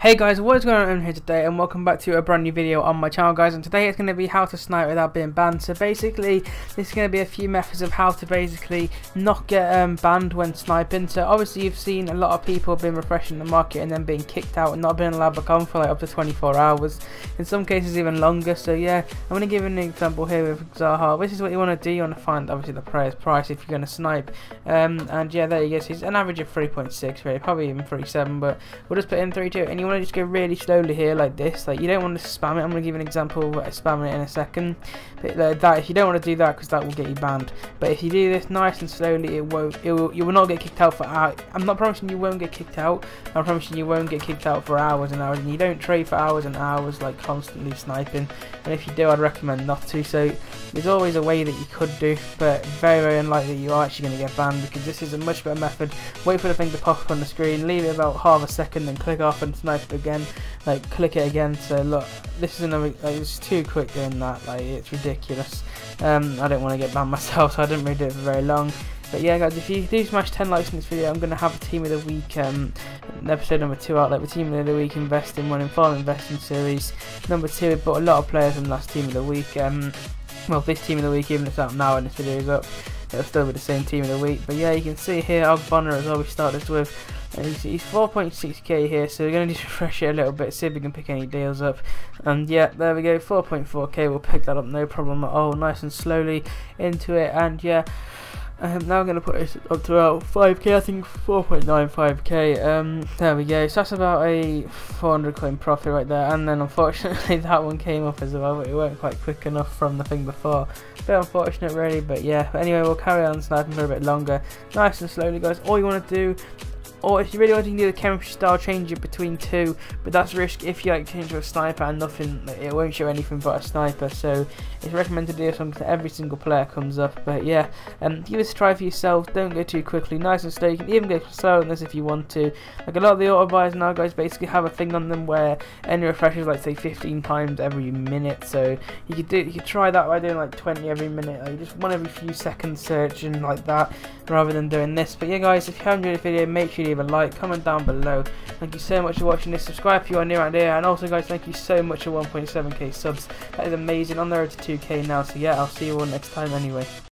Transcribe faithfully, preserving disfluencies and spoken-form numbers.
Hey guys, what is going on here today, and welcome back to a brand new video on my channel, guys. And today it's going to be how to snipe without being banned. So basically this is going to be a few methods of how to basically not get um, banned when sniping. So obviously you've seen a lot of people being refreshing the market and then being kicked out and not being allowed back on for like up to twenty-four hours, in some cases even longer. So yeah, I'm going to give an example here with Zaha. This is what you want to do. You want to find obviously the player's price if you're going to snipe, um, and yeah, there you go. So he's an average of three point six really, probably even three point seven, but we'll just put in three two, and you want to just go really slowly here like this. Like, you don't want to spam it. I'm going to give you an example of spamming it in a second, but uh, that if you don't want to do that, because that will get you banned. But if you do this nice and slowly, it won't it will, you will not get kicked out for hours. I'm not promising you won't get kicked out. I'm promising you won't get kicked out for hours and hours, and you don't trade for hours and hours like constantly sniping. And if you do, I'd recommend not to. So there's always a way that you could do, but very very unlikely you are actually going to get banned, because this is a much better method. Wait for the thing to pop up on the screen, leave it about half a second, then click off and snipe it again. Like, click it again. So look, this is another, like, it's too quick doing that. Like, it's ridiculous. um I don't want to get banned myself, so I didn't really do it for very long. But yeah guys, if you do smash ten likes in this video, I'm going to have a team of the week, um, episode number two out, like the team of the week investing one in farm investing series. Number two, we bought a lot of players in last team of the week. Um, well, this team of the week, even if it's out now and this video is up, it'll still be the same team of the week. But yeah, you can see here Ogbonna as well, we started this with. And he's, he's four point six K here, so we're going to just refresh it a little bit, see if we can pick any deals up. And yeah, there we go, four point four K, we'll pick that up, no problem at all, nice and slowly into it. And yeah, um, now I'm going to put it up to about five K, I think four point nine five K. Um, there we go, so that's about a four hundred coin profit right there. And then unfortunately that one came up as well, but it weren't quite quick enough from the thing before. Bit unfortunate really, but yeah. But anyway, we'll carry on sniping for a bit longer, nice and slowly guys. All you want to do, or if you really want to do the chemistry style, change it between two, but that's risk if you like change to a sniper and nothing, like, it won't show anything but a sniper. So it's recommended to do something that every single player comes up. But yeah, um, give this a try for yourself, don't go too quickly, nice and slow. You can even go slower than this if you want to. Like, a lot of the auto buyers now guys basically have a thing on them where any refreshes like say fifteen times every minute, so you could do you could try that by doing like twenty every minute, like just one every few seconds searching like that, rather than doing this. But yeah guys, if you have enjoyed the video, make sure you leave a like, comment down below. Thank you so much for watching this, subscribe if you are new around here, and also guys, thank you so much for one point seven K subs. That is amazing, on the road to two K now. So yeah, I'll see you all next time anyway.